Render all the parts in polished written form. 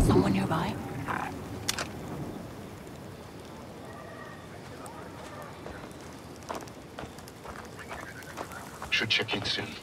Someone nearby? Should check in soon.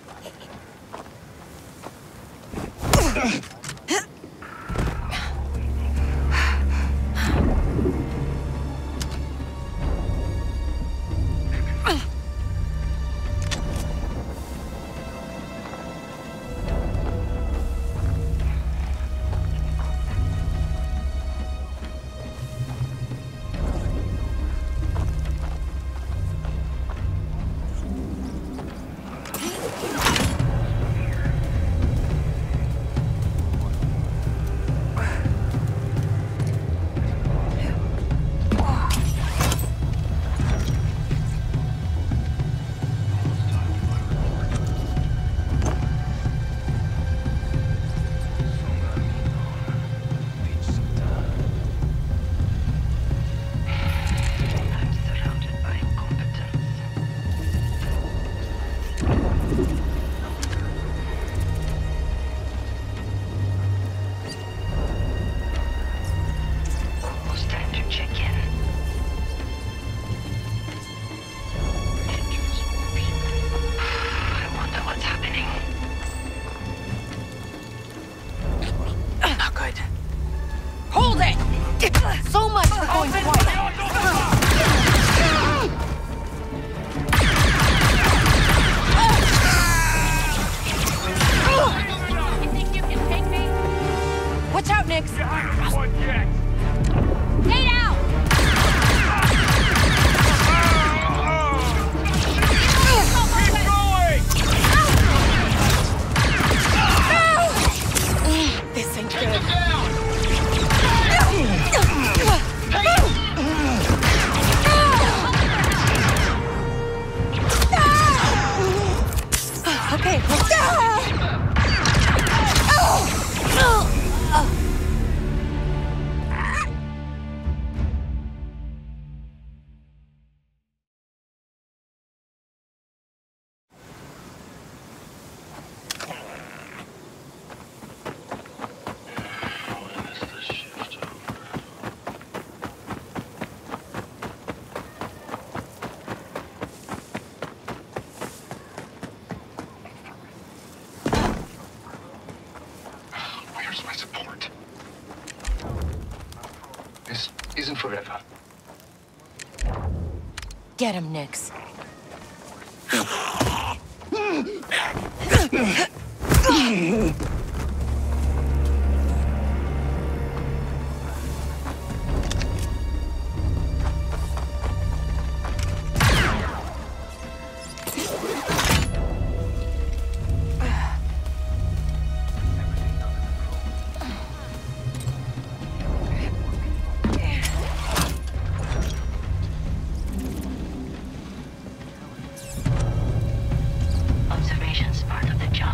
So much for going quiet. You think you can take me? Watch out, Nix. Stay down! Keep going! This ain't good. Okay. Where's my support? This isn't forever. Get him, Nix. Observation's part of the job.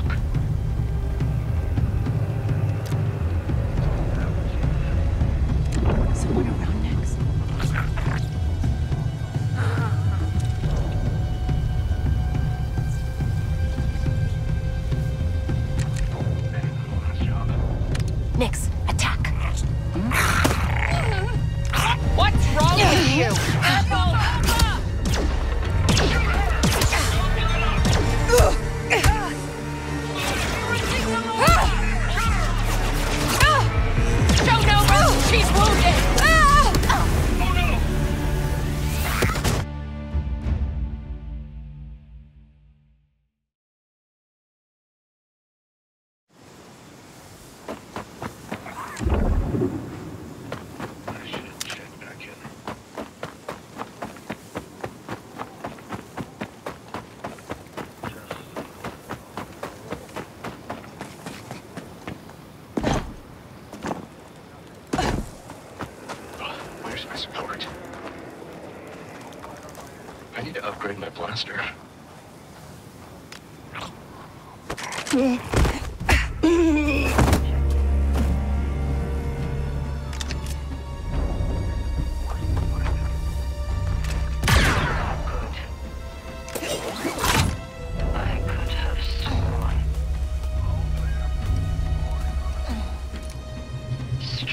Someone around Nix. Nix, attack. What's wrong with you? Show no mercy. She's wounded. I should check back in. Where's my support? I need to upgrade my blaster. I could have sworn.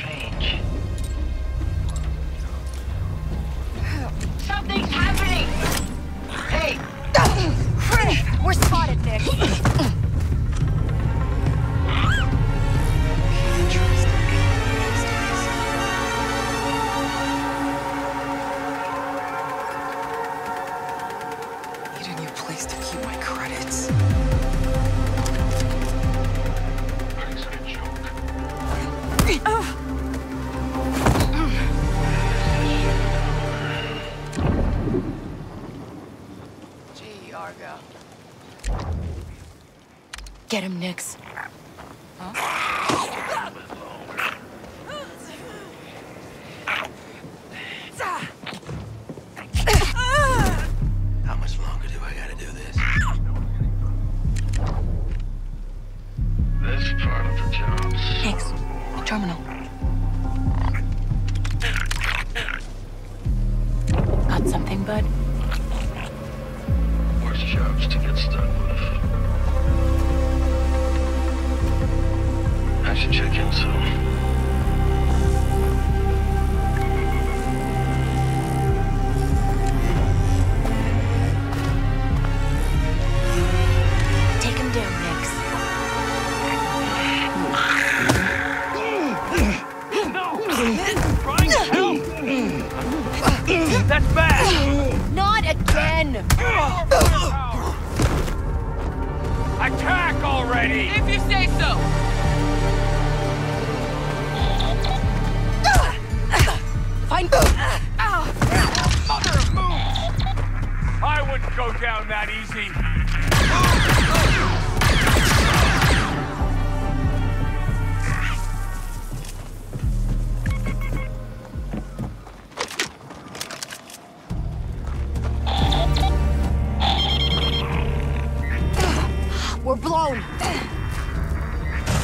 Gee, Argo. Get him, Nix. How much longer do I gotta do this? That's part of the job. Nix, the terminal. Got something, bud? Worse jobs to get stuck with. I should check in soon. Take him down, Nix. Trying to help! That's bad! Not again! Attack already! If you say so! Find... Mother of moon! I wouldn't go down that easy. We're blown.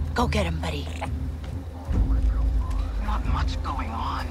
Go get him, buddy. Not much going on.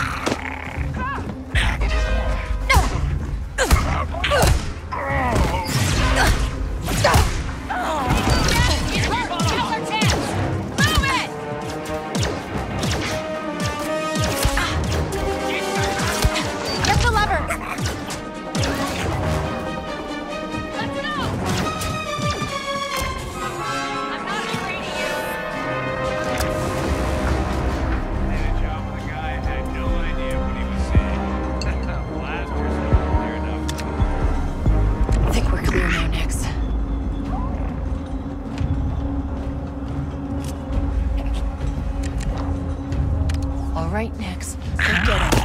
Right next. Go get him.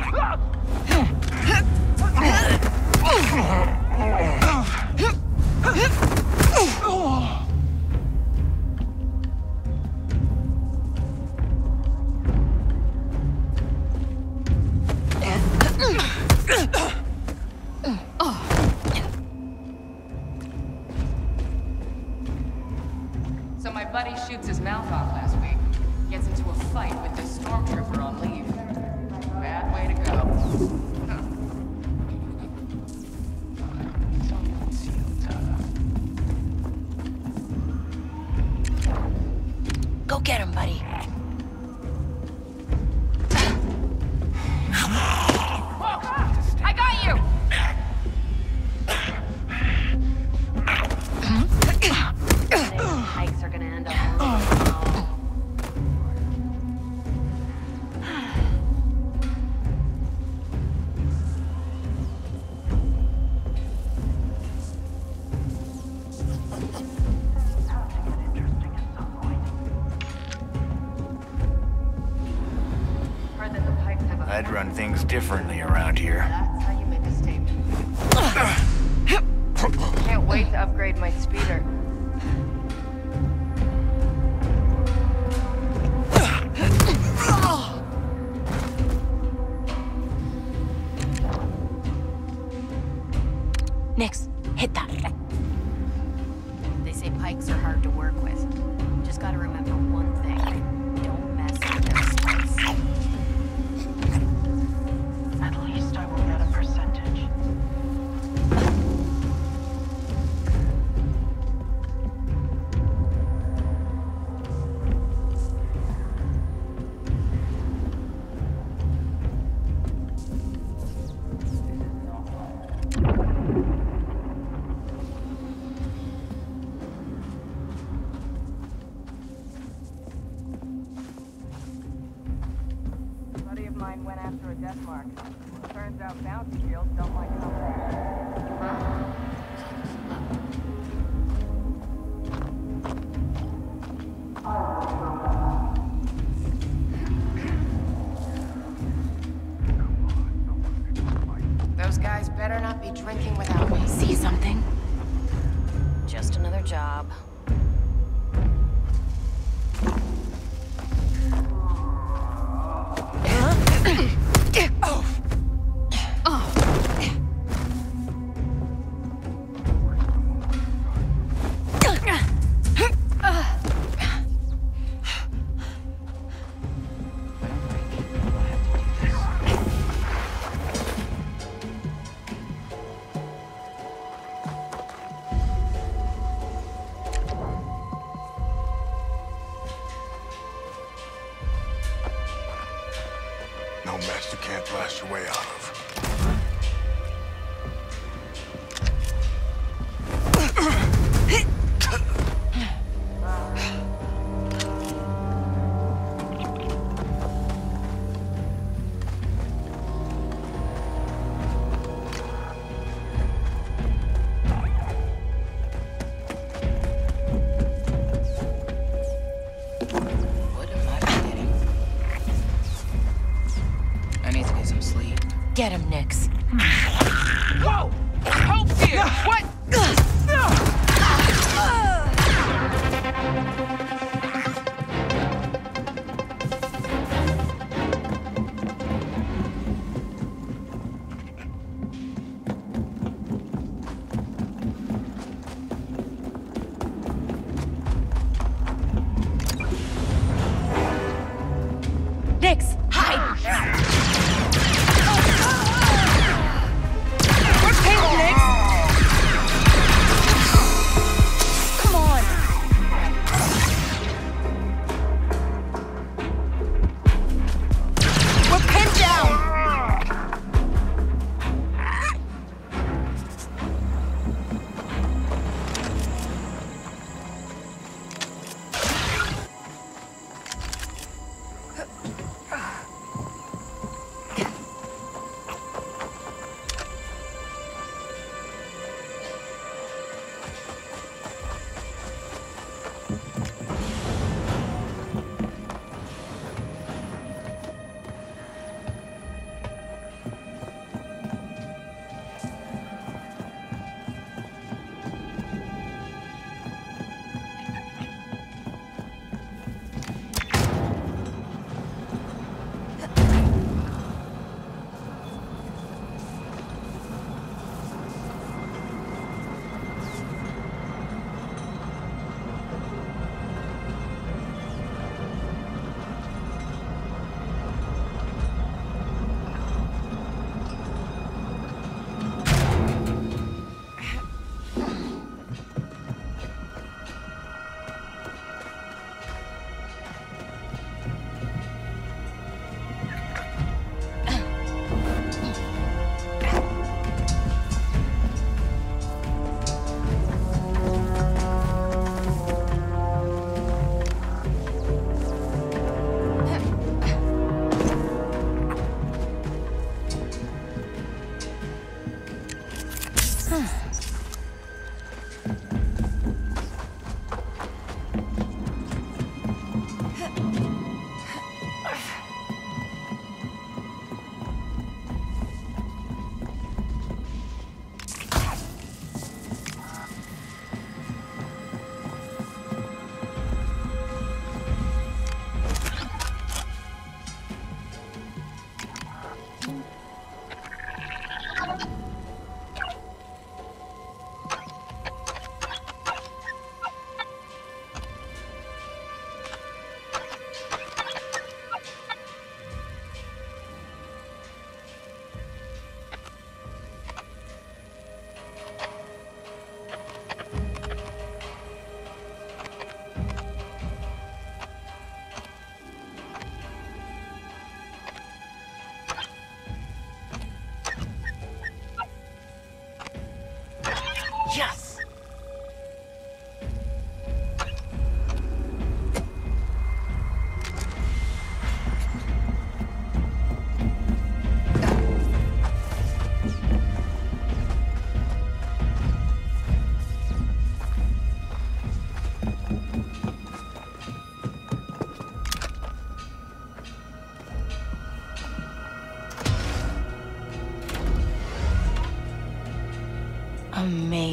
So my buddy shoots his mouth off last week. Gets into a fight with this stormtrooper on leave. Bad way to go. Go get him, buddy. I got you! Hikes are gonna end up. I'd run things differently around here. That's how you make a statement. Can't wait to upgrade my speeder. Nix, hit that. They say pikes are hard to work with. Just gotta remember one thing. Don't mess with their spice. At least I will get a percentage. A buddy of mine went after a death mark. Turns out bounty deals don't like company. Those guys better not be drinking without me. See something? Just another job. No mess you can't blast your way out of. What am I forgetting? I need to get some sleep. Get him, Nix. Whoa! Help here! What?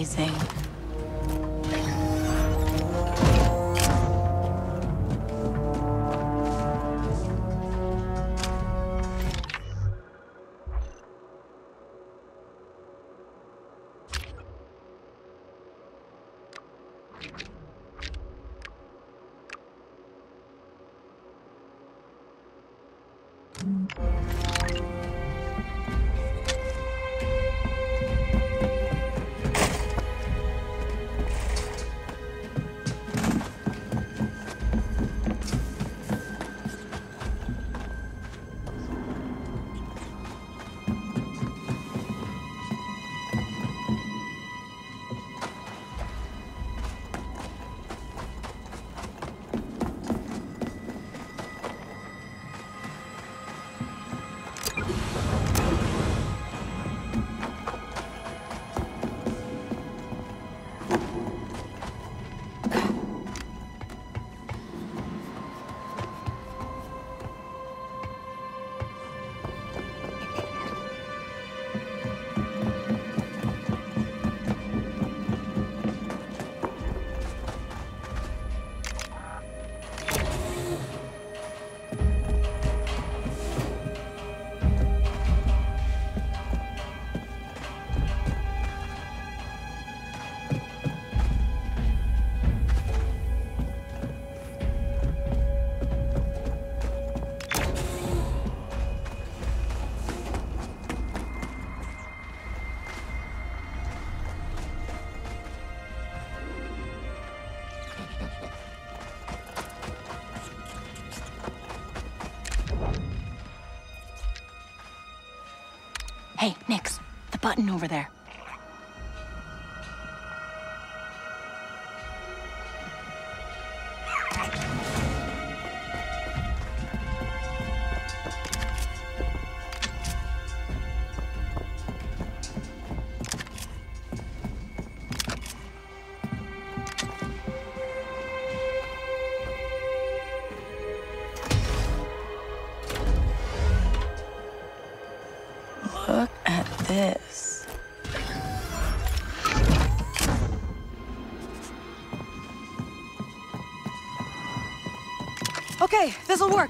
Amazing. Hey, Nix, the button over there. Look at this. Okay, this'll work.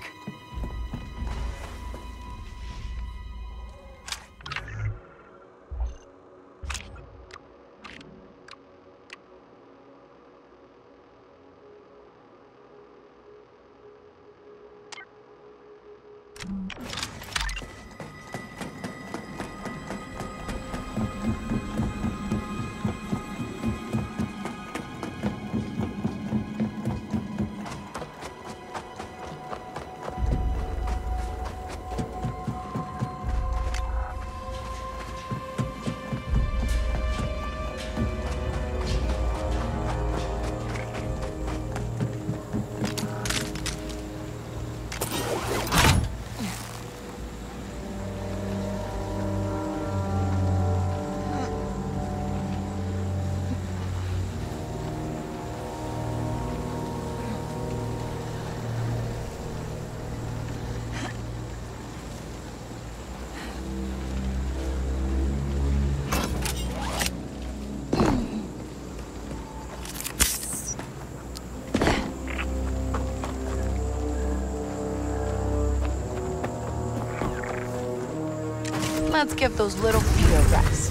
Let's give those little feet a rest.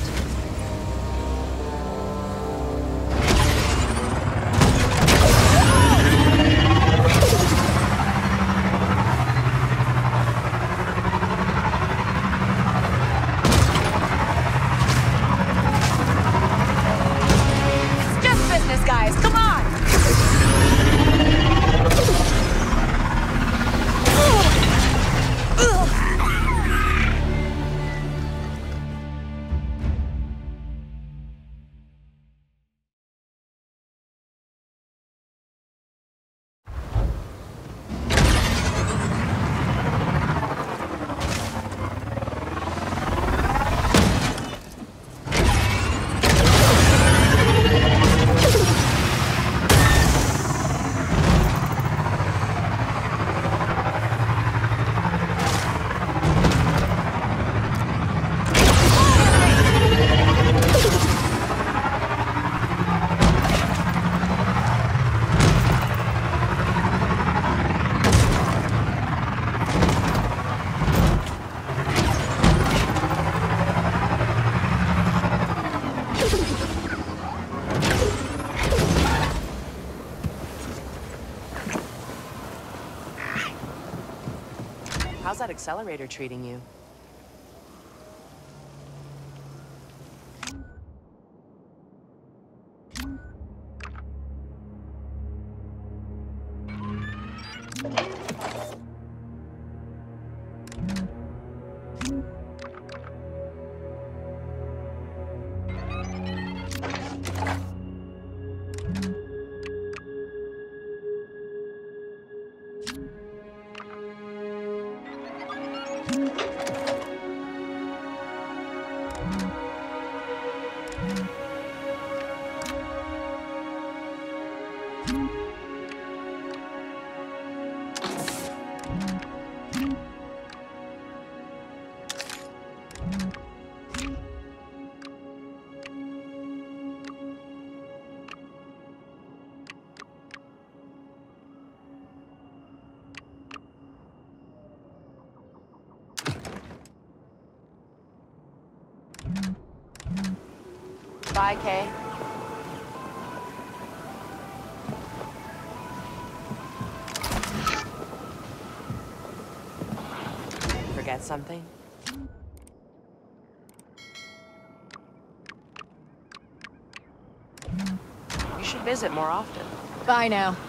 It's just business, guys. Come on! How's that accelerator treating you? Bye, Kay. Forget something? You should visit more often. Bye now.